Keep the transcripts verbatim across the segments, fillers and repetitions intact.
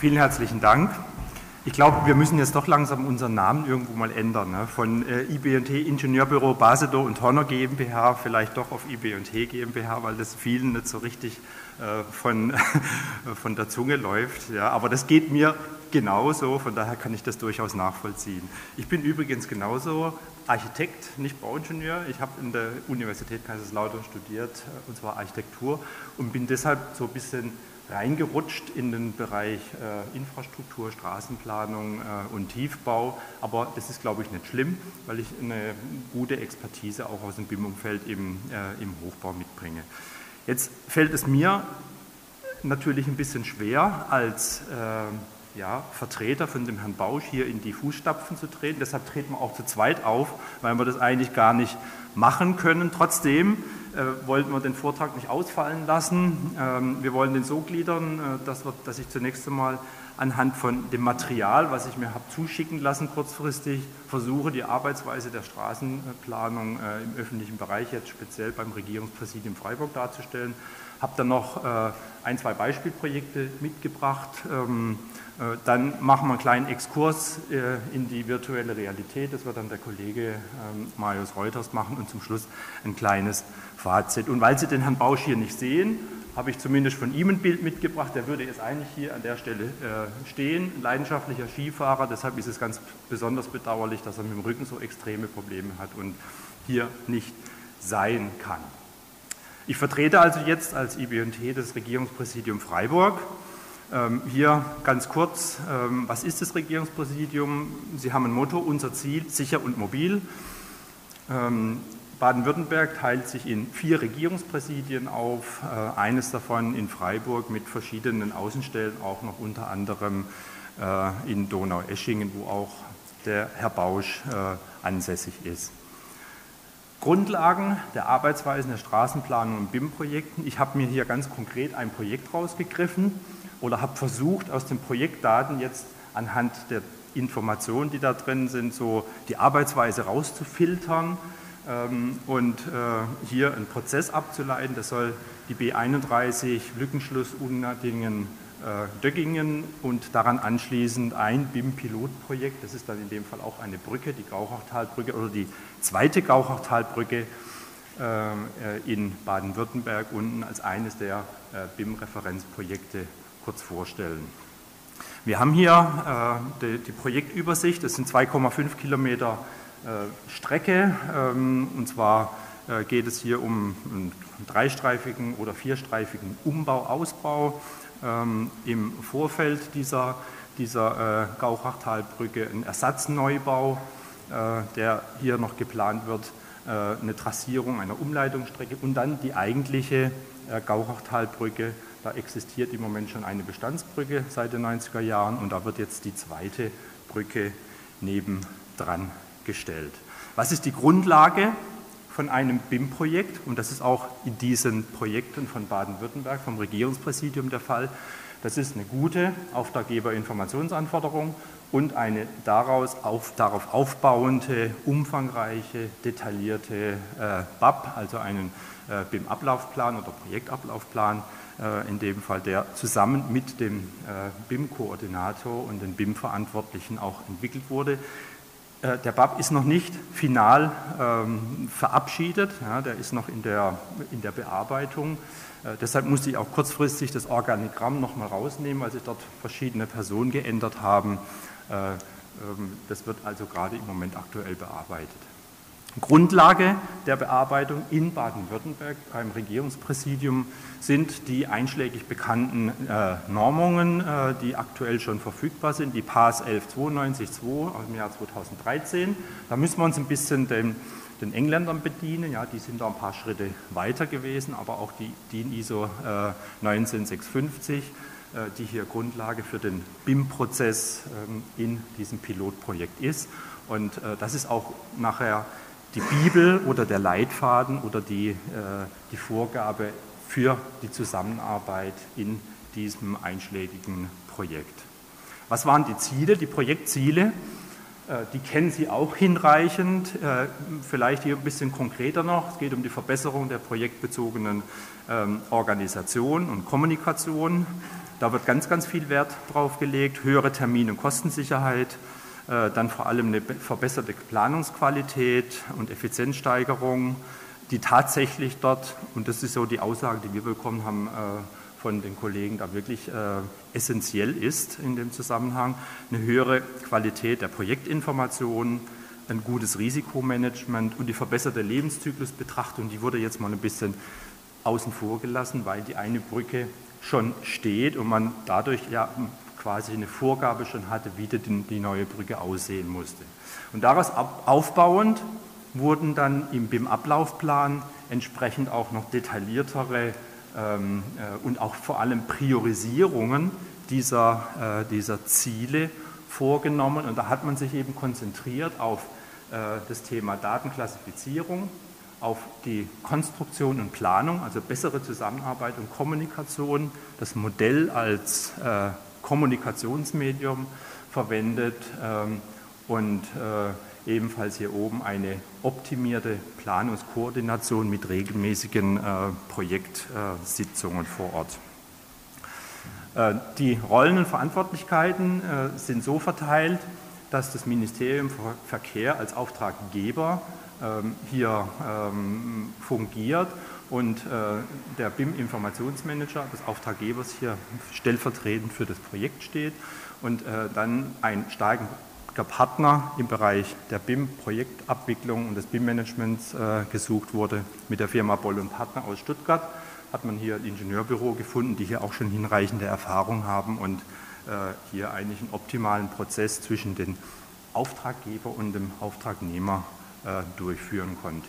Vielen herzlichen Dank. Ich glaube, wir müssen jetzt doch langsam unseren Namen irgendwo mal ändern. Ne? Von äh, I B und T Ingenieurbüro Basedow und Horner GmbH vielleicht doch auf I B und T GmbH, weil das vielen nicht so richtig äh, von, von der Zunge läuft. Ja? Aber das geht mir genauso, von daher kann ich das durchaus nachvollziehen. Ich bin übrigens genauso Architekt, nicht Bauingenieur. Ich habe in der Universität Kaiserslautern studiert, und zwar Architektur, und bin deshalb so ein bisschen reingerutscht in den Bereich äh, Infrastruktur, Straßenplanung äh, und Tiefbau, aber das ist, glaube ich, nicht schlimm, weil ich eine gute Expertise auch aus dem B I M-Umfeld im, äh, im Hochbau mitbringe. Jetzt fällt es mir natürlich ein bisschen schwer, als äh, ja, Vertreter von dem Herrn Bausch hier in die Fußstapfen zu treten, deshalb treten wir auch zu zweit auf, weil wir das eigentlich gar nicht machen können. Trotzdem äh, wollten wir den Vortrag nicht ausfallen lassen. Ähm, wir wollen den so gliedern, äh, dass, wir, dass ich zunächst einmal anhand von dem Material, was ich mir habe zuschicken lassen kurzfristig, versuche, die Arbeitsweise der Straßenplanung äh, im öffentlichen Bereich, jetzt speziell beim Regierungspräsidium Freiburg, darzustellen. Habe dann noch äh, ein, zwei Beispielprojekte mitgebracht. Ähm, äh, dann machen wir einen kleinen Exkurs äh, in die virtuelle Realität. Das wird dann der Kollege ähm, Marius Reuters machen und zum Schluss ein kleines Fazit. Und weil Sie den Herrn Bausch hier nicht sehen, habe ich zumindest von ihm ein Bild mitgebracht. Der würde jetzt eigentlich hier an der Stelle äh, stehen, ein leidenschaftlicher Skifahrer. Deshalb ist es ganz besonders bedauerlich, dass er mit dem Rücken so extreme Probleme hat und hier nicht sein kann. Ich vertrete also jetzt als I B und T das Regierungspräsidium Freiburg. Ähm, hier ganz kurz, ähm, was ist das Regierungspräsidium? Sie haben ein Motto, unser Ziel, sicher und mobil. Ähm, Baden-Württemberg teilt sich in vier Regierungspräsidien auf, äh, eines davon in Freiburg mit verschiedenen Außenstellen, auch noch unter anderem äh, in Donaueschingen, wo auch der Herr Bausch äh, ansässig ist. Grundlagen der Arbeitsweisen der Straßenplanung und B I M-Projekten. Ich habe mir hier ganz konkret ein Projekt rausgegriffen oder habe versucht, aus den Projektdaten jetzt anhand der Informationen, die da drin sind, so die Arbeitsweise rauszufiltern ähm, und äh, hier einen Prozess abzuleiten. Das soll die B einunddreißig Lückenschluss Unadingen Döggingen und daran anschließend ein B I M-Pilotprojekt, das ist dann in dem Fall auch eine Brücke, die Gauchautalbrücke oder die zweite Gauchautalbrücke äh, in Baden-Württemberg unten als eines der äh, B I M-Referenzprojekte kurz vorstellen. Wir haben hier äh, die, die Projektübersicht, das sind zwei Komma fünf Kilometer äh, Strecke ähm, und zwar äh, geht es hier um einen dreistreifigen oder vierstreifigen Umbau, Ausbau. Ähm, im Vorfeld dieser, dieser äh, Gauchautalbrücke ein Ersatzneubau, äh, der hier noch geplant wird, äh, eine Trassierung einer Umleitungsstrecke und dann die eigentliche äh, Gauchautalbrücke. Da existiert im Moment schon eine Bestandsbrücke seit den neunziger Jahren und da wird jetzt die zweite Brücke nebendran gestellt. Was ist die Grundlage von einem B I M-Projekt, und das ist auch in diesen Projekten von Baden-Württemberg, vom Regierungspräsidium der Fall, das ist eine gute Auftraggeberinformationsanforderung und eine daraus auf, darauf aufbauende, umfangreiche, detaillierte äh, B A P, also einen äh, B I M-Ablaufplan oder Projektablaufplan, äh, in dem Fall, der zusammen mit dem äh, B I M-Koordinator und den B I M-Verantwortlichen auch entwickelt wurde. Der B A P ist noch nicht final ähm, verabschiedet, ja, der ist noch in der, in der Bearbeitung. Äh, deshalb musste ich auch kurzfristig das Organigramm noch mal rausnehmen, weil sich dort verschiedene Personen geändert haben. Äh, ähm, das wird also gerade im Moment aktuell bearbeitet. Grundlage der Bearbeitung in Baden-Württemberg beim Regierungspräsidium sind die einschlägig bekannten äh, Normungen, äh, die aktuell schon verfügbar sind, die P A S elf zweiundneunzig zwei aus dem Jahr zweitausenddreizehn. Da müssen wir uns ein bisschen den, den Engländern bedienen, ja, die sind da ein paar Schritte weiter gewesen, aber auch die DIN I S O äh, neunzehntausendsechshundertfünfzig, äh, die hier Grundlage für den B I M-Prozess äh, in diesem Pilotprojekt ist. Und äh, das ist auch nachher die Bibel oder der Leitfaden oder die, äh, die Vorgabe für die Zusammenarbeit in diesem einschlägigen Projekt. Was waren die Ziele, die Projektziele? Äh, die kennen Sie auch hinreichend, äh, vielleicht hier ein bisschen konkreter noch. Es geht um die Verbesserung der projektbezogenen ähm, Organisation und Kommunikation, Da wird ganz, ganz viel Wert drauf gelegt, höhere Termin- und Kostensicherheit, dann vor allem eine verbesserte Planungsqualität und Effizienzsteigerung, die tatsächlich dort, und das ist so die Aussage, die wir bekommen haben von den Kollegen, da wirklich essentiell ist in dem Zusammenhang, eine höhere Qualität der Projektinformationen, ein gutes Risikomanagement und die verbesserte Lebenszyklusbetrachtung, die wurde jetzt mal ein bisschen außen vor gelassen, weil die eine Brücke schon steht und man dadurch ja quasi eine Vorgabe schon hatte, wie die neue Brücke aussehen musste. Und daraus aufbauend wurden dann im B I M-Ablaufplan entsprechend auch noch detailliertere ähm, äh, und auch vor allem Priorisierungen dieser, äh, dieser Ziele vorgenommen. Und da hat man sich eben konzentriert auf äh, das Thema Datenklassifizierung, auf die Konstruktion und Planung, also bessere Zusammenarbeit und Kommunikation, das Modell als äh, Kommunikationsmedium verwendet ähm, und äh, ebenfalls hier oben eine optimierte Planungskoordination mit regelmäßigen äh, Projektsitzungen äh, vor Ort. Äh, die Rollen und Verantwortlichkeiten äh, sind so verteilt, dass das Ministerium für Verkehr als Auftraggeber ähm, hier ähm, fungiert und äh, der B I M-Informationsmanager des Auftraggebers hier stellvertretend für das Projekt steht und äh, dann ein starker Partner im Bereich der B I M-Projektabwicklung und des B I M-Managements äh, gesucht wurde mit der Firma Boll und Partner aus Stuttgart. Hat man hier ein Ingenieurbüro gefunden, die hier auch schon hinreichende Erfahrung haben und äh, hier eigentlich einen optimalen Prozess zwischen dem Auftraggeber und dem Auftragnehmer äh, durchführen konnte.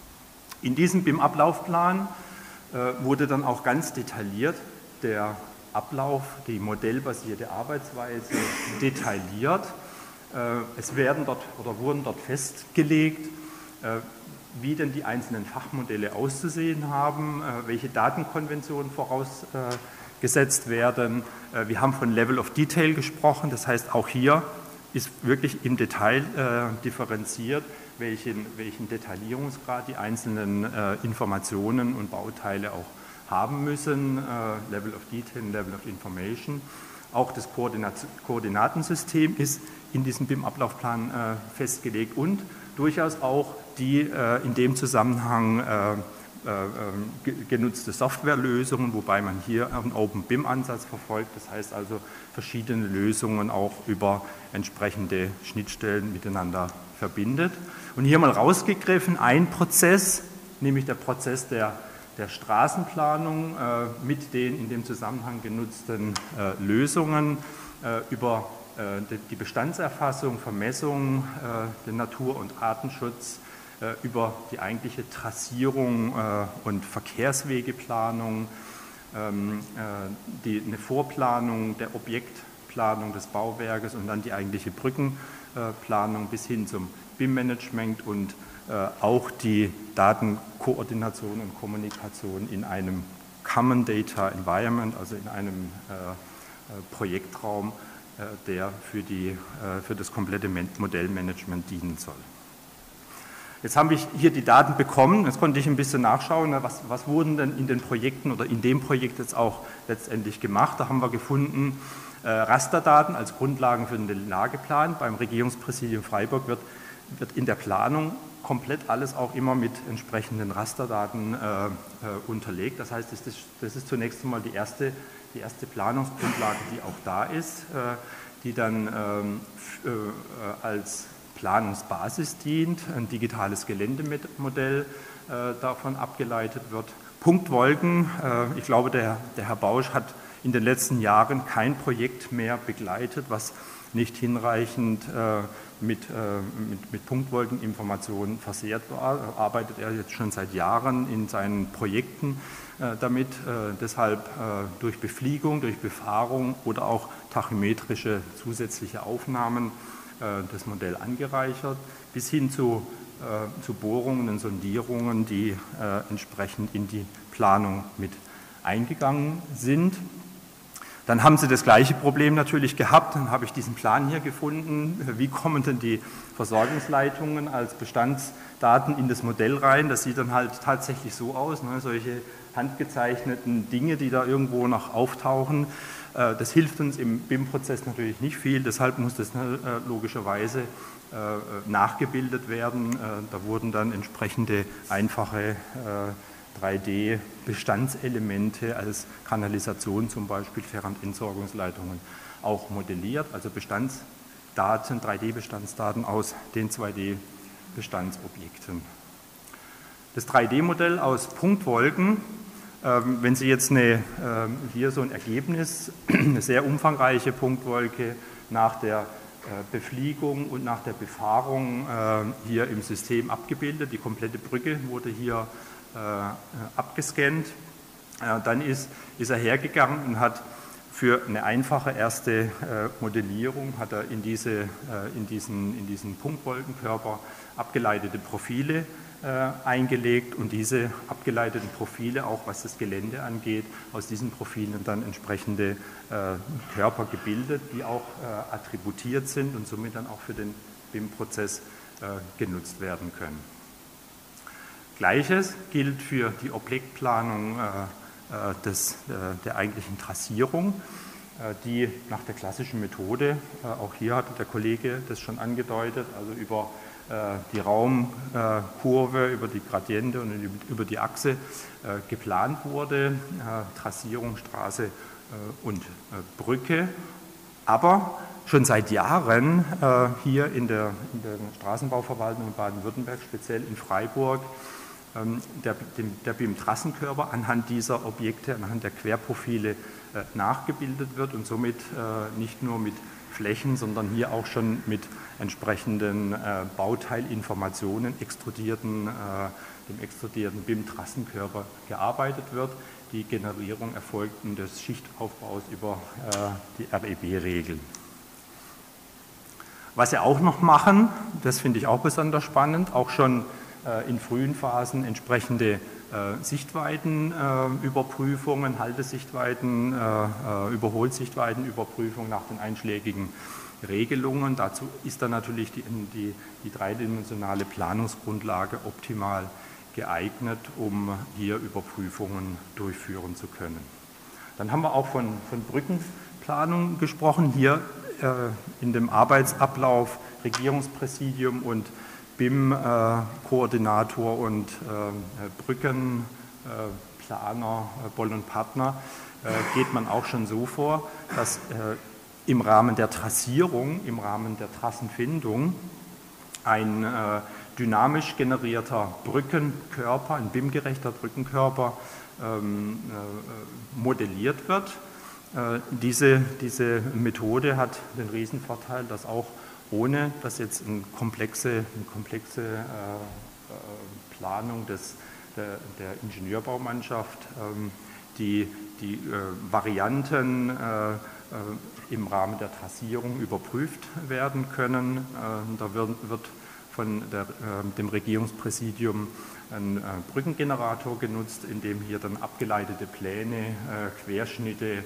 In diesem B I M-Ablaufplan äh, wurde dann auch ganz detailliert der Ablauf, die modellbasierte Arbeitsweise detailliert. Äh, es werden dort oder wurden dort festgelegt, äh, wie denn die einzelnen Fachmodelle auszusehen haben, äh, welche Datenkonventionen vorausgesetzt äh, werden. Äh, wir haben von Level of Detail gesprochen, das heißt auch hier ist wirklich im Detail äh, differenziert, welchen, welchen Detaillierungsgrad die einzelnen äh, Informationen und Bauteile auch haben müssen, äh, Level of Detail, Level of Information. Auch das Koordinat Koordinatensystem ist in diesem B I M-Ablaufplan äh, festgelegt und durchaus auch die äh, in dem Zusammenhang äh, äh, genutzte Softwarelösungen, wobei man hier einen Open B I M-Ansatz verfolgt, das heißt also verschiedene Lösungen auch über entsprechende Schnittstellen miteinander verbindet. Und hier mal rausgegriffen ein Prozess, nämlich der Prozess der, der Straßenplanung äh, mit den in dem Zusammenhang genutzten äh, Lösungen äh, über äh, die, die Bestandserfassung, Vermessung, äh, den Natur- und Artenschutz, äh, über die eigentliche Trassierung äh, und Verkehrswegeplanung, ähm, äh, die, eine Vorplanung der Objektplanung des Bauwerkes und dann die eigentliche Brückenplanung bis hin zum B I M-Management und äh, auch die Datenkoordination und Kommunikation in einem Common Data Environment, also in einem äh, Projektraum, äh, der für, die, äh, für das komplette Modellmanagement dienen soll. Jetzt habe ich hier die Daten bekommen, jetzt konnte ich ein bisschen nachschauen, was, was wurden denn in den Projekten oder in dem Projekt jetzt auch letztendlich gemacht. Da haben wir gefunden, äh, Rasterdaten als Grundlagen für den Lageplan. Beim Regierungspräsidium Freiburg wird wird in der Planung komplett alles auch immer mit entsprechenden Rasterdaten äh, äh, unterlegt. Das heißt, das ist, das ist zunächst einmal die erste, die erste Planungsgrundlage, die auch da ist, äh, die dann ähm, äh, als Planungsbasis dient, ein digitales Geländemodell äh, davon abgeleitet wird. Punktwolken, äh, ich glaube, der, der Herr Bausch hat in den letzten Jahren kein Projekt mehr begleitet, was nicht hinreichend äh, mit, äh, mit, mit Punktwolkeninformationen versehrt war. Da arbeitet er jetzt schon seit Jahren in seinen Projekten äh, damit, äh, deshalb äh, durch Befliegung, durch Befahrung oder auch tachymetrische zusätzliche Aufnahmen äh, das Modell angereichert, bis hin zu, äh, zu Bohrungen und Sondierungen, die äh, entsprechend in die Planung mit eingegangen sind. Dann haben Sie das gleiche Problem natürlich gehabt, dann habe ich diesen Plan hier gefunden, wie kommen denn die Versorgungsleitungen als Bestandsdaten in das Modell rein. Das sieht dann halt tatsächlich so aus, ne? Solche handgezeichneten Dinge, die da irgendwo noch auftauchen. Das hilft uns im B I M-Prozess natürlich nicht viel, deshalb muss das logischerweise nachgebildet werden. Da wurden dann entsprechende einfache drei D-Bestandselemente als Kanalisation zum Beispiel, Ver- und Entsorgungsleitungen auch modelliert, also Bestandsdaten, drei D-Bestandsdaten aus den zwei D-Bestandsobjekten. Das drei D-Modell aus Punktwolken, ähm, wenn Sie jetzt eine, ähm, hier so ein Ergebnis, eine sehr umfangreiche Punktwolke nach der Befliegung und nach der Befahrung äh, hier im System abgebildet, die komplette Brücke wurde hier äh, abgescannt, äh, dann ist, ist er hergegangen und hat für eine einfache erste äh, Modellierung, hat er in, diese, äh, in, diesen, in diesen Punktwolkenkörper abgeleitete Profile äh, eingelegt und diese abgeleiteten Profile, auch was das Gelände angeht, aus diesen Profilen dann entsprechende äh, Körper gebildet, die auch äh, attributiert sind und somit dann auch für den B I M-Prozess äh, genutzt werden können. Gleiches gilt für die Objektplanung äh, des, äh, der eigentlichen Trassierung, äh, die nach der klassischen Methode, äh, auch hier hatte der Kollege das schon angedeutet, also über die Raumkurve, über die Gradiente und über die Achse geplant wurde, Trassierung, Straße und Brücke. Aber schon seit Jahren hier in der, in der Straßenbauverwaltung in Baden-Württemberg, speziell in Freiburg, der, der B I M-Trassenkörper anhand dieser Objekte, anhand der Querprofile nachgebildet wird und somit nicht nur mit Flächen, sondern hier auch schon mit entsprechenden äh, Bauteilinformationen, extrudierten, äh, dem extrudierten B I M-Trassenkörper gearbeitet wird. Die Generierung erfolgt in des Schichtaufbaus über äh, die R E B-Regeln. Was sie auch noch machen, das finde ich auch besonders spannend, auch schon äh, in frühen Phasen entsprechende äh, Sichtweitenüberprüfungen, äh, Haltesichtweiten, äh, Überholsichtweitenüberprüfung nach den einschlägigen Regelungen. Dazu ist dann natürlich die, die, die dreidimensionale Planungsgrundlage optimal geeignet, um hier Überprüfungen durchführen zu können. Dann haben wir auch von, von Brückenplanung gesprochen. Hier äh, in dem Arbeitsablauf Regierungspräsidium und B I M-Koordinator äh, und äh, Brückenplaner, äh, Boll und Partner, äh, geht man auch schon so vor, dass äh, im Rahmen der Trassierung, im Rahmen der Trassenfindung ein äh, dynamisch generierter Brückenkörper, ein B I M-gerechter Brückenkörper ähm, äh, modelliert wird. Äh, diese, diese Methode hat den Riesenvorteil, dass auch ohne dass jetzt eine komplexe, eine komplexe äh, äh, Planung des, der, der Ingenieurbaumannschaft ähm, die, die äh, Varianten äh, im Rahmen der Trassierung überprüft werden können. Da wird, wird von der, dem Regierungspräsidium ein Brückengenerator genutzt, in dem hier dann abgeleitete Pläne, Querschnitte,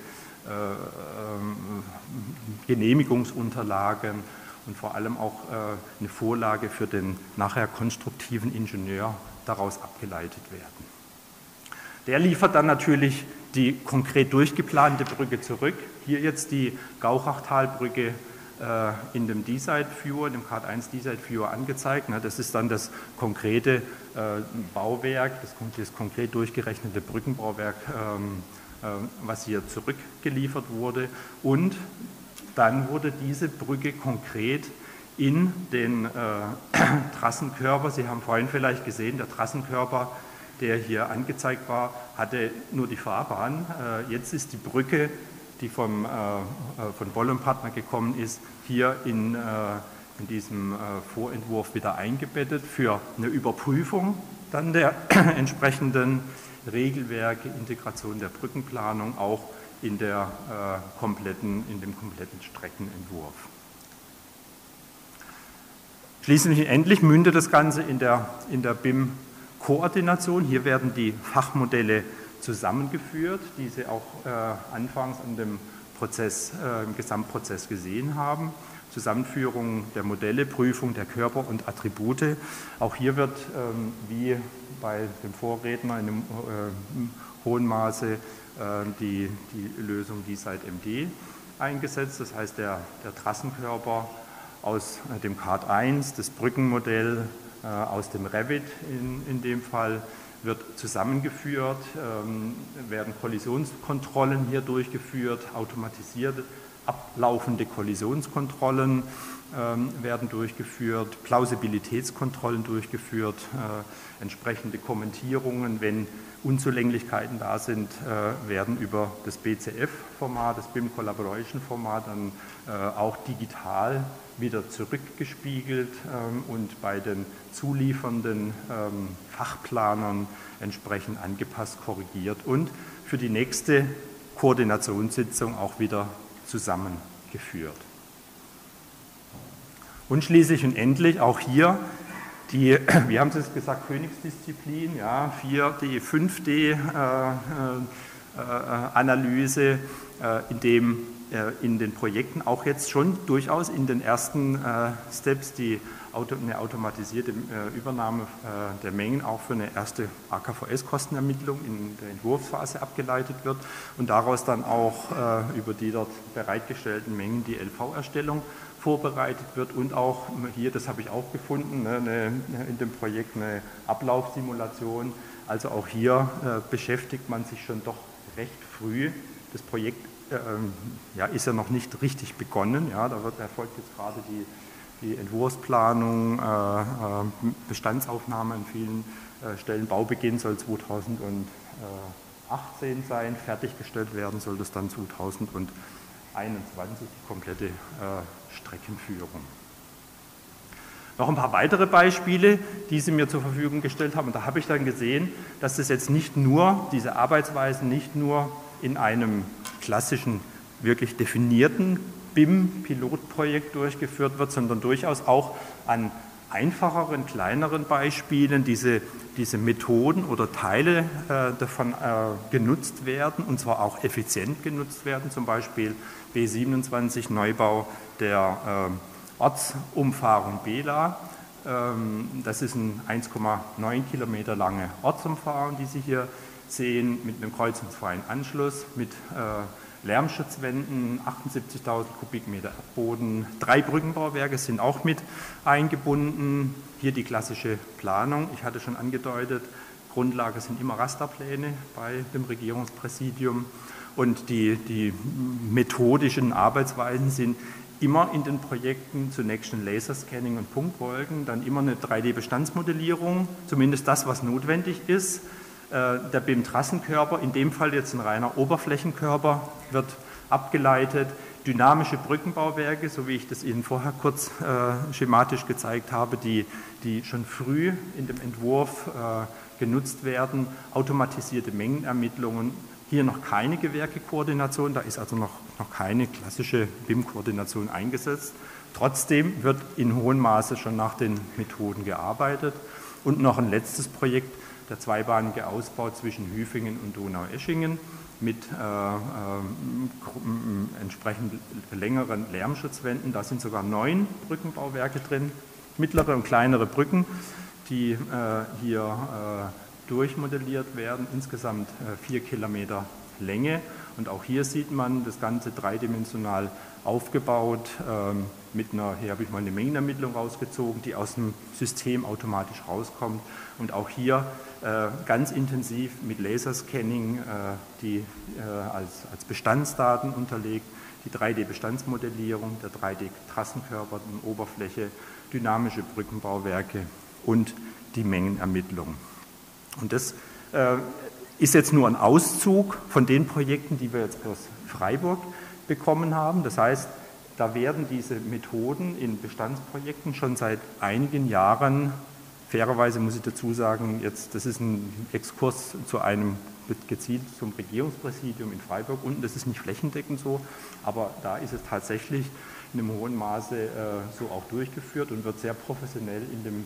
Genehmigungsunterlagen und vor allem auch eine Vorlage für den nachher konstruktiven Ingenieur daraus abgeleitet werden. Der liefert dann natürlich die konkret durchgeplante Brücke zurück. Hier jetzt die Gauchachtalbrücke äh, in dem D-Site-Viewer, dem Card eins D-Site-Viewer angezeigt. Na, das ist dann das konkrete äh, Bauwerk, das, das konkret durchgerechnete Brückenbauwerk, ähm, äh, was hier zurückgeliefert wurde. Und dann wurde diese Brücke konkret in den äh, Trassenkörper, Sie haben vorhin vielleicht gesehen, der Trassenkörper, der hier angezeigt war, hatte nur die Fahrbahn. Jetzt ist die Brücke, die vom, von Boll und Partner gekommen ist, hier in, in diesem Vorentwurf wieder eingebettet für eine Überprüfung dann der entsprechenden Regelwerke, Integration der Brückenplanung auch in, der, kompletten, in dem kompletten Streckenentwurf. Schließlich endlich mündet das Ganze in der, in der B I M Koordination. Hier werden die Fachmodelle zusammengeführt, die Sie auch äh, anfangs an dem Prozess, äh, im Gesamtprozess gesehen haben. Zusammenführung der Modelle, Prüfung der Körper und Attribute. Auch hier wird, ähm, wie bei dem Vorredner in einem äh, hohen Maße, äh, die, die Lösung D-Side M D eingesetzt. Das heißt, der, der Trassenkörper aus äh, dem C A D eins, das Brückenmodell äh, aus dem Revit in, in dem Fall, wird zusammengeführt, ähm, werden Kollisionskontrollen hier durchgeführt, automatisierte ablaufende Kollisionskontrollen ähm, werden durchgeführt, Plausibilitätskontrollen durchgeführt, äh, entsprechende Kommentierungen, wenn Unzulänglichkeiten da sind, äh, werden über das B C F-Format, das B I M Collaboration-Format dann äh, auch digital wieder zurückgespiegelt ähm, und bei den zuliefernden ähm, Fachplanern entsprechend angepasst, korrigiert und für die nächste Koordinationssitzung auch wieder zusammengeführt. Und schließlich und endlich auch hier die, wie haben Sie es gesagt, Königsdisziplin, ja, vier D, fünf D-Analyse, äh, äh, in dem äh, in den Projekten auch jetzt schon durchaus in den ersten äh, Steps die Auto, eine automatisierte äh, Übernahme äh, der Mengen auch für eine erste A K V S-Kostenermittlung in der Entwurfsphase abgeleitet wird und daraus dann auch äh, über die dort bereitgestellten Mengen die L V-Erstellung vorbereitet wird und auch hier, das habe ich auch gefunden, ne, eine, in dem Projekt eine Ablaufsimulation. Also auch hier äh, beschäftigt man sich schon doch recht früh. Das Projekt äh, ja, ist ja noch nicht richtig begonnen. Ja, da wird, erfolgt jetzt gerade die, die Entwurfsplanung, äh, äh, Bestandsaufnahme an vielen äh, Stellen. Baubeginn soll zweitausendachtzehn sein, fertiggestellt werden soll das dann zweitausendeinundzwanzig, die komplette äh, Streckenführung. Noch ein paar weitere Beispiele, die Sie mir zur Verfügung gestellt haben. Und da habe ich dann gesehen, dass das jetzt nicht nur, diese Arbeitsweisen nicht nur in einem klassischen, wirklich definierten B I M-Pilotprojekt durchgeführt wird, sondern durchaus auch an einfacheren, kleineren Beispielen diese, diese Methoden oder Teile äh, davon äh, genutzt werden und zwar auch effizient genutzt werden, zum Beispiel B siebenundzwanzig Neubau der äh, Ortsumfahrung Bela. Ähm, das ist eine eins Komma neun Kilometer lange Ortsumfahrung, die Sie hier sehen, mit einem kreuzungsfreien Anschluss, mit äh, Lärmschutzwänden, achtundsiebzigtausend Kubikmeter Boden, drei Brückenbauwerke sind auch mit eingebunden. Hier die klassische Planung, ich hatte schon angedeutet, Grundlage sind immer Rasterpläne bei dem Regierungspräsidium und die, die methodischen Arbeitsweisen sind immer in den Projekten zunächst ein Laserscanning und Punktwolken, dann immer eine drei D-Bestandsmodellierung, zumindest das, was notwendig ist. Der B I M-Trassenkörper, in dem Fall jetzt ein reiner Oberflächenkörper, wird abgeleitet. Dynamische Brückenbauwerke, so wie ich das Ihnen vorher kurz äh, schematisch gezeigt habe, die, die schon früh in dem Entwurf äh, genutzt werden. Automatisierte Mengenermittlungen, hier noch keine Gewerkekoordination, da ist also noch, noch keine klassische B I M-Koordination eingesetzt. Trotzdem wird in hohem Maße schon nach den Methoden gearbeitet. Und noch ein letztes Projekt, der zweibahnige Ausbau zwischen Hüfingen und Donaueschingen mit äh, äh, entsprechend längeren Lärmschutzwänden. Da sind sogar neun Brückenbauwerke drin, mittlere und kleinere Brücken, die äh, hier äh, durchmodelliert werden, insgesamt äh, vier Kilometer Länge. Und auch hier sieht man das Ganze dreidimensional aufgebaut. Ähm, mit einer, hier habe ich mal eine Mengenermittlung rausgezogen, die aus dem System automatisch rauskommt. Und auch hier äh, ganz intensiv mit Laserscanning, äh, die äh, als, als Bestandsdaten unterlegt, die drei D-Bestandsmodellierung, der drei D-Trassenkörper, die Oberfläche, dynamische Brückenbauwerke und die Mengenermittlung. Und das äh, ist jetzt nur ein Auszug von den Projekten, die wir jetzt aus Freiburg bekommen haben. Das heißt, da werden diese Methoden in Bestandsprojekten schon seit einigen Jahren, fairerweise muss ich dazu sagen, jetzt, das ist ein Exkurs zu einem, gezielt zum Regierungspräsidium in Freiburg unten, das ist nicht flächendeckend so, aber da ist es tatsächlich in einem hohen Maße äh, so auch durchgeführt und wird sehr professionell in dem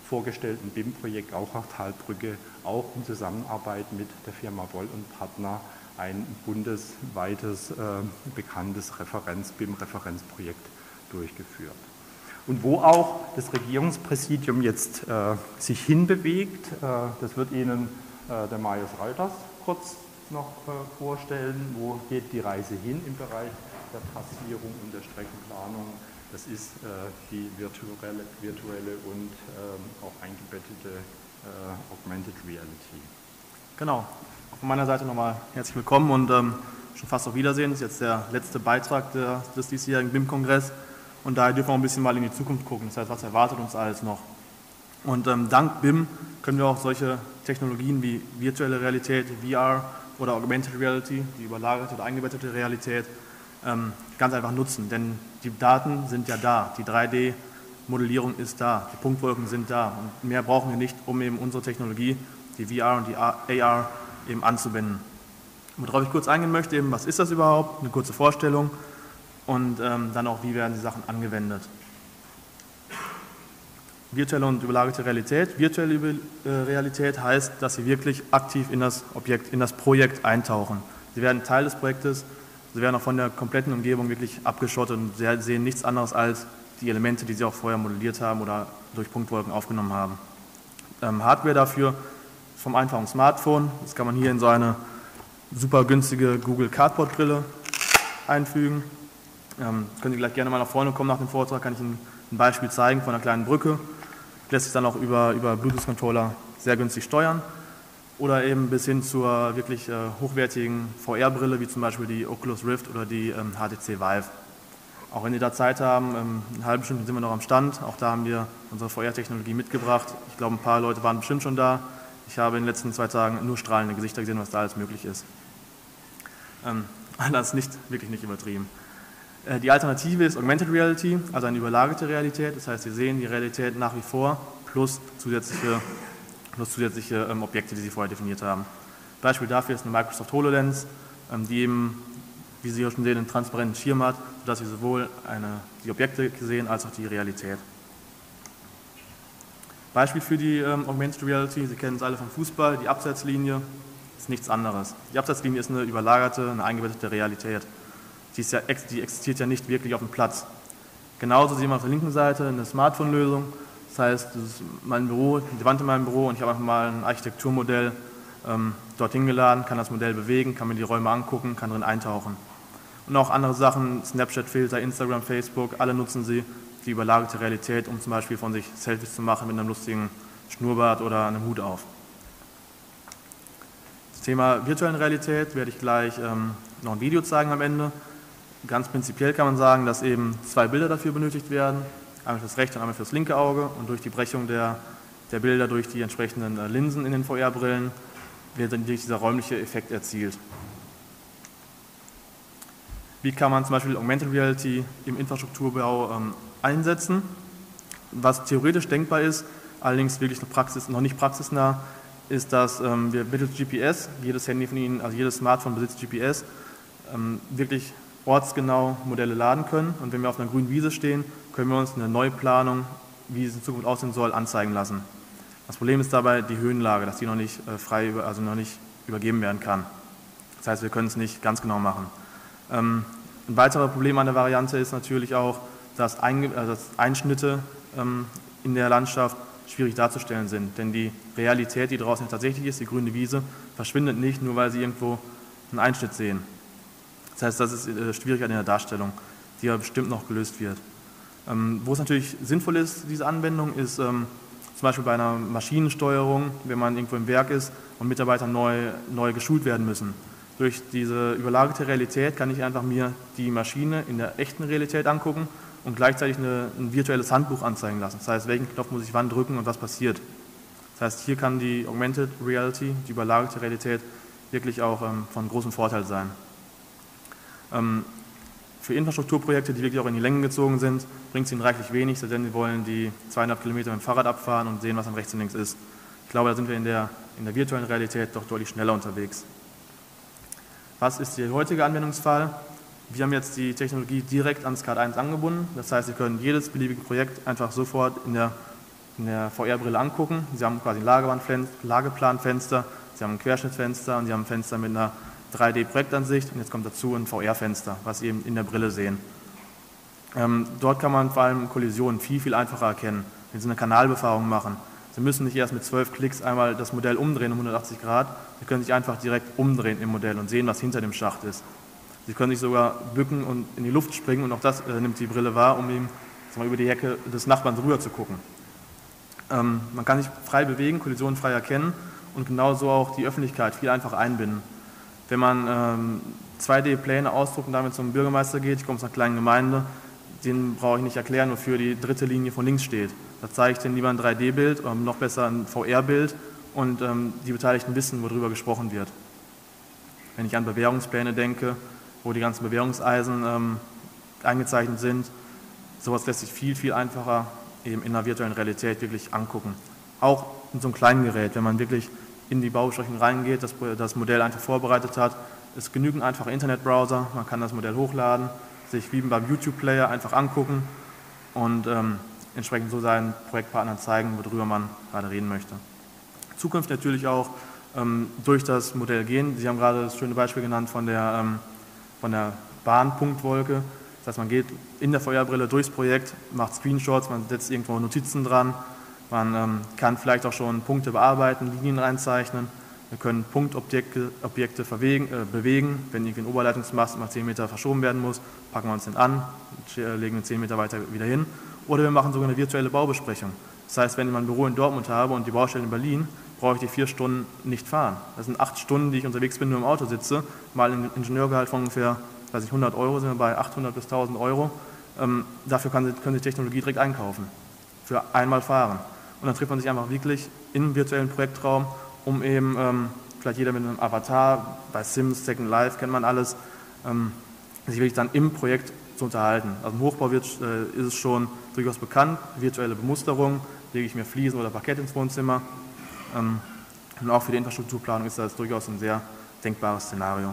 vorgestellten B I M-Projekt Auchachtalbrücke auch in Zusammenarbeit mit der Firma Woll und Partner ein bundesweites äh, bekanntes Referenz-B I M-Referenzprojekt durchgeführt. Und wo auch das Regierungspräsidium jetzt äh, sich hinbewegt, äh, das wird Ihnen äh, der Marius Reuters kurz noch äh, vorstellen. Wo geht die Reise hin im Bereich der Trassierung und der Streckenplanung? Das ist äh, die virtuelle, virtuelle und äh, auch eingebettete äh, Augmented Reality. Genau. Von meiner Seite nochmal herzlich willkommen und ähm, schon fast auf Wiedersehen. Das ist jetzt der letzte Beitrag der, des diesjährigen B I M-Kongress und daher dürfen wir ein bisschen mal in die Zukunft gucken. Das heißt, was erwartet uns alles noch? Und ähm, dank B I M können wir auch solche Technologien wie virtuelle Realität, V R oder Augmented Reality, die überlagerte oder eingebettete Realität, ähm, ganz einfach nutzen. Denn die Daten sind ja da, die drei D-Modellierung ist da, die Punktwolken sind da und mehr brauchen wir nicht, um eben unsere Technologie, die V R und die A R, eben anzuwenden. Worauf ich kurz eingehen möchte, eben, was ist das überhaupt, eine kurze Vorstellung und ähm, dann auch, wie werden die Sachen angewendet. Virtuelle und überlagerte Realität. Virtuelle Realität heißt, dass Sie wirklich aktiv in das Objekt, in das Projekt eintauchen. Sie werden Teil des Projektes, Sie werden auch von der kompletten Umgebung wirklich abgeschottet und Sie sehen nichts anderes als die Elemente, die Sie auch vorher modelliert haben oder durch Punktwolken aufgenommen haben. Ähm, Hardware dafür vom einfachen Smartphone, das kann man hier in so eine super günstige Google Cardboard Brille einfügen. Ähm, können Sie gleich gerne mal nach vorne kommen nach dem Vortrag, kann ich Ihnen ein Beispiel zeigen von einer kleinen Brücke. Lässt sich dann auch über, über Bluetooth-Controller sehr günstig steuern. Oder eben bis hin zur wirklich äh, hochwertigen V R-Brille, wie zum Beispiel die Oculus Rift oder die ähm, H T C Vive. Auch wenn Sie da Zeit haben, ähm, eine halbe Stunde sind wir noch am Stand. Auch da haben wir unsere V R-Technologie mitgebracht. Ich glaube, ein paar Leute waren bestimmt schon da. Ich habe in den letzten zwei Tagen nur strahlende Gesichter gesehen, was da alles möglich ist. Ähm, das ist nicht, wirklich nicht übertrieben. Äh, die Alternative ist Augmented Reality, also eine überlagerte Realität. Das heißt, Sie sehen die Realität nach wie vor plus zusätzliche plus zusätzliche ähm, Objekte, die Sie vorher definiert haben. Beispiel dafür ist eine Microsoft HoloLens, ähm, die eben, wie Sie hier schon sehen, einen transparenten Schirm hat, sodass Sie sowohl eine, die Objekte sehen als auch die Realität. Beispiel für die ähm, Augmented Reality, Sie kennen es alle vom Fußball, die Abseitslinie ist nichts anderes. Die Abseitslinie ist eine überlagerte, eine eingebettete Realität. Die, ist ja, die existiert ja nicht wirklich auf dem Platz. Genauso sehen wir auf der linken Seite eine Smartphone-Lösung. Das heißt, das ist mein Büro, die Wand in meinem Büro und ich habe einfach mal ein Architekturmodell ähm, dorthin geladen, kann das Modell bewegen, kann mir die Räume angucken, kann drin eintauchen. Und auch andere Sachen, Snapchat-Filter, Instagram, Facebook, alle nutzen sie die überlagerte Realität, um zum Beispiel von sich Selfies zu machen mit einem lustigen Schnurrbart oder einem Hut auf. Das Thema virtuellen Realität werde ich gleich ähm, noch ein Video zeigen am Ende. Ganz prinzipiell kann man sagen, dass eben zwei Bilder dafür benötigt werden. Einmal fürs rechte und einmal fürs linke Auge und durch die Brechung der, der Bilder durch die entsprechenden Linsen in den V R-Brillen wird dann dieser räumliche Effekt erzielt. Wie kann man zum Beispiel Augmented Reality im Infrastrukturbau ähm, einsetzen? Was theoretisch denkbar ist, allerdings wirklich noch, Praxis, noch nicht praxisnah, ist, dass ähm, wir mittels G P S, jedes Handy von Ihnen, also jedes Smartphone besitzt G P S, ähm, wirklich ortsgenau Modelle laden können und wenn wir auf einer grünen Wiese stehen, können wir uns eine Neuplanung, wie es in Zukunft aussehen soll, anzeigen lassen. Das Problem ist dabei die Höhenlage, dass die noch nicht äh, frei, also noch nicht übergeben werden kann. Das heißt, wir können es nicht ganz genau machen. Ähm, ein weiteres Problem an der Variante ist natürlich auch, dass, Einge also dass Einschnitte ähm, in der Landschaft schwierig darzustellen sind, denn die Realität, die draußen tatsächlich ist, die grüne Wiese, verschwindet nicht, nur weil Sie irgendwo einen Einschnitt sehen. Das heißt, das ist äh, Schwierigkeit in der Darstellung, die ja bestimmt noch gelöst wird. Ähm, wo es natürlich sinnvoll ist, diese Anwendung, ist ähm, zum Beispiel bei einer Maschinensteuerung, wenn man irgendwo im Werk ist und Mitarbeiter neu, neu geschult werden müssen. Durch diese überlagerte Realität kann ich einfach mir die Maschine in der echten Realität angucken und gleichzeitig eine, ein virtuelles Handbuch anzeigen lassen. Das heißt, welchen Knopf muss ich wann drücken und was passiert. Das heißt, hier kann die Augmented Reality, die überlagerte Realität, wirklich auch ähm, von großem Vorteil sein. Ähm, für Infrastrukturprojekte, die wirklich auch in die Längen gezogen sind, bringt es ihnen reichlich wenig, denn sie wollen die zweieinhalb Kilometer mit dem Fahrrad abfahren und sehen, was am rechts und links ist. Ich glaube, da sind wir in der, in der virtuellen Realität doch deutlich schneller unterwegs. Was ist der heutige Anwendungsfall? Wir haben jetzt die Technologie direkt an SCAD eins angebunden. Das heißt, Sie können jedes beliebige Projekt einfach sofort in der in der V R-Brille angucken. Sie haben quasi ein Lageplanfenster, Sie haben ein Querschnittfenster und Sie haben ein Fenster mit einer drei D-Projektansicht und jetzt kommt dazu ein V R-Fenster, was Sie eben in der Brille sehen. Ähm, dort kann man vor allem Kollisionen viel, viel einfacher erkennen, wenn Sie eine Kanalbefahrung machen. Sie müssen nicht erst mit zwölf Klicks einmal das Modell umdrehen um hundertachtzig Grad, Sie können sich einfach direkt umdrehen im Modell und sehen, was hinter dem Schacht ist. Sie können sich sogar bücken und in die Luft springen und auch das äh, nimmt die Brille wahr, um eben mal, über die Hecke des Nachbarn rüber zu gucken. Ähm, man kann sich frei bewegen, Kollisionen frei erkennen und genauso auch die Öffentlichkeit viel einfacher einbinden. Wenn man ähm, zwei D-Pläne ausdruckt und damit zum Bürgermeister geht, ich komme aus einer kleinen Gemeinde, den brauche ich nicht erklären, wofür die dritte Linie von links steht. Da zeige ich denen lieber ein drei D-Bild, ähm, noch besser ein V R-Bild und ähm, die Beteiligten wissen, worüber gesprochen wird. Wenn ich an Bewährungspläne denke, wo die ganzen Bewährungseisen ähm, eingezeichnet sind, sowas lässt sich viel, viel einfacher eben in der virtuellen Realität wirklich angucken. Auch in so einem kleinen Gerät, wenn man wirklich in die Baubesprechung reingeht, das, das Modell einfach vorbereitet hat, ist genügend einfacher Internetbrowser, man kann das Modell hochladen, sich wie beim YouTube-Player einfach angucken und ähm, entsprechend so seinen Projektpartnern zeigen, worüber man gerade reden möchte. Zukunft natürlich auch ähm, durch das Modell gehen. Sie haben gerade das schöne Beispiel genannt von der, ähm, von der Bahnpunktwolke. Das heißt, man geht in der V R-Brille durchs Projekt, macht Screenshots, man setzt irgendwo Notizen dran, man ähm, kann vielleicht auch schon Punkte bearbeiten, Linien reinzeichnen. Wir können Punktobjekte Objekte verwegen, äh, bewegen. Wenn irgendwie ein Oberleitungsmast mal zehn Meter verschoben werden muss, packen wir uns den an, legen ihn zehn Meter weiter wieder hin. Oder wir machen sogar eine virtuelle Baubesprechung. Das heißt, wenn ich mein Büro in Dortmund habe und die Baustelle in Berlin, brauche ich die vier Stunden nicht fahren. Das sind acht Stunden, die ich unterwegs bin, nur im Auto sitze, mal ein Ingenieurgehalt von ungefähr weiß ich, hundert Euro, sind wir bei achthundert bis tausend Euro. Ähm, dafür kann, können Sie Technologie direkt einkaufen, für einmal fahren. Und dann trifft man sich einfach wirklich im virtuellen Projektraum, um eben, ähm, vielleicht jeder mit einem Avatar, bei Sims, Second Life kennt man alles, ähm, sich wirklich dann im Projekt zu unterhalten. Also im Hochbau wird, äh, ist es schon durchaus bekannt, virtuelle Bemusterung, lege ich mir Fliesen oder Parkett ins Wohnzimmer. Ähm, und auch für die Infrastrukturplanung ist das durchaus ein sehr denkbares Szenario.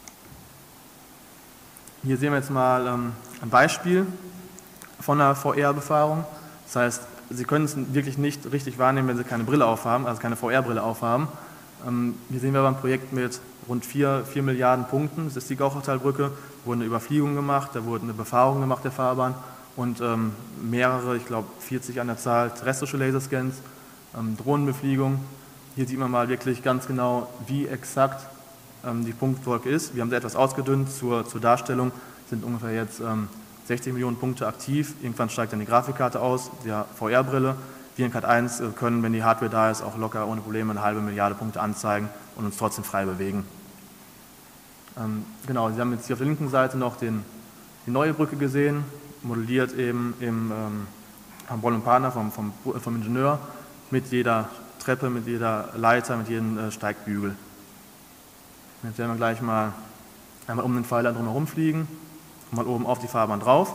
Hier sehen wir jetzt mal ähm, ein Beispiel von einer V R-Befahrung. Das heißt, Sie können es wirklich nicht richtig wahrnehmen, wenn Sie keine Brille aufhaben, also keine V R-Brille aufhaben. Ähm, hier sehen wir aber ein Projekt mit rund vier Milliarden Punkten. Das ist die Gauchautalbrücke. Da wurde eine Überfliegung gemacht, da wurde eine Befahrung gemacht der Fahrbahn und ähm, mehrere, ich glaube vierzig an der Zahl, terrestrische Laserscans, ähm, Drohnenbefliegung. Hier sieht man mal wirklich ganz genau, wie exakt ähm, die Punktwolke ist. Wir haben sie etwas ausgedünnt zur, zur Darstellung, sind ungefähr jetzt ähm, sechzig Millionen Punkte aktiv. Irgendwann steigt dann die Grafikkarte aus, der V R-Brille. Wir in Cat eins können, wenn die Hardware da ist, auch locker ohne Probleme eine halbe Milliarde Punkte anzeigen und uns trotzdem frei bewegen. Ähm, genau, Sie haben jetzt hier auf der linken Seite noch den, die neue Brücke gesehen, modelliert eben im ähm, Hamboll und Partner vom, vom, vom Ingenieur mit jeder Treppe, mit jeder Leiter, mit jedem äh, Steigbügel. Jetzt werden wir gleich mal einmal um den Pfeiler drumherum fliegen, mal oben auf die Fahrbahn drauf.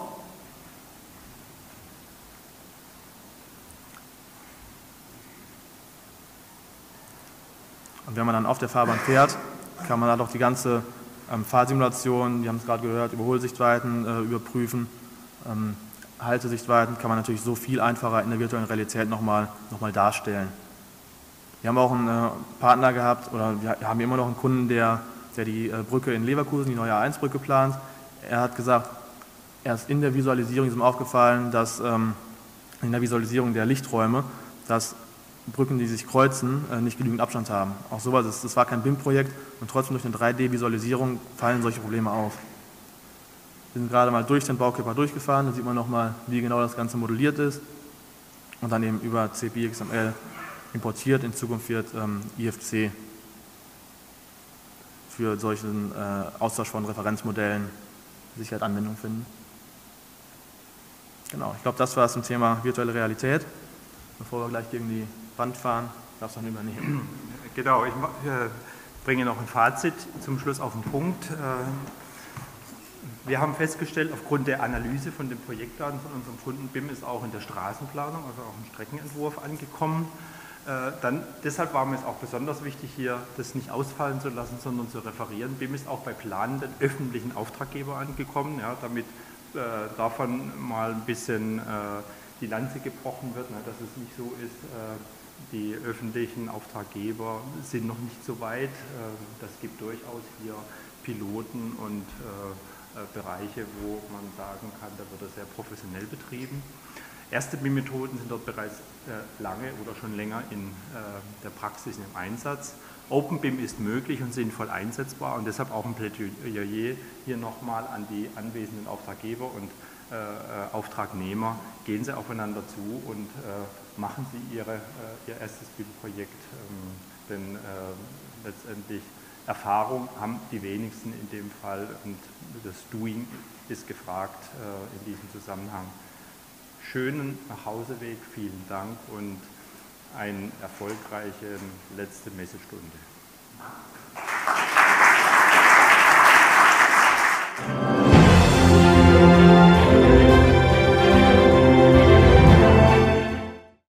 Und wenn man dann auf der Fahrbahn fährt, kann man da doch die ganze ähm, Fahrsimulation, wir haben es gerade gehört, Überholsichtweiten äh, überprüfen. Ähm, Haltesichtweiten kann man natürlich so viel einfacher in der virtuellen Realität nochmal noch mal darstellen. Wir haben auch einen äh, Partner gehabt, oder wir haben immer noch einen Kunden, der, der die äh, Brücke in Leverkusen, die neue A eins Brücke plant. Er hat gesagt, erst in der Visualisierung ist ihm aufgefallen, dass ähm, in der Visualisierung der Lichträume, dass Brücken, die sich kreuzen, äh, nicht genügend Abstand haben. Auch sowas, ist, das war kein B I M-Projekt und trotzdem durch eine drei D-Visualisierung fallen solche Probleme auf. Wir sind gerade mal durch den Baukörper durchgefahren, da sieht man nochmal, wie genau das Ganze modelliert ist und dann eben über C P I X M L importiert. In Zukunft wird ähm, I F C für solchen äh, Austausch von Referenzmodellen sicher Anwendung finden. Genau, ich glaube, das war es zum Thema virtuelle Realität. Bevor wir gleich gegen die Wand fahren, darfst du dann übernehmen. Genau, ich äh, bringe noch ein Fazit zum Schluss auf den Punkt. Äh, wir haben festgestellt, aufgrund der Analyse von den Projektdaten von unserem Kunden, B I M ist auch in der Straßenplanung, also auch im Streckenentwurf angekommen. Äh, dann, deshalb war mir es auch besonders wichtig, hier das nicht ausfallen zu lassen, sondern zu referieren. B I M ist auch bei planenden öffentlichen Auftraggebern angekommen, ja, damit äh, davon mal ein bisschen äh, die Lanze gebrochen wird, ne, dass es nicht so ist, äh, die öffentlichen Auftraggeber sind noch nicht so weit. Äh, das gibt durchaus hier Piloten und äh, äh, Bereiche, wo man sagen kann, da wird das sehr professionell betrieben. Erste B I M-Methoden sind dort bereits äh, lange oder schon länger in äh, der Praxis im Einsatz. Open B I M ist möglich und sinnvoll einsetzbar und deshalb auch ein Plädoyer hier nochmal an die anwesenden Auftraggeber und äh, Auftragnehmer. Gehen Sie aufeinander zu und äh, machen Sie Ihre, äh, Ihr erstes B I M-Projekt, ähm, denn äh, letztendlich Erfahrung haben die wenigsten in dem Fall und das Doing ist gefragt äh, in diesem Zusammenhang. Schönen Nachhauseweg, vielen Dank und eine erfolgreiche letzte Messestunde.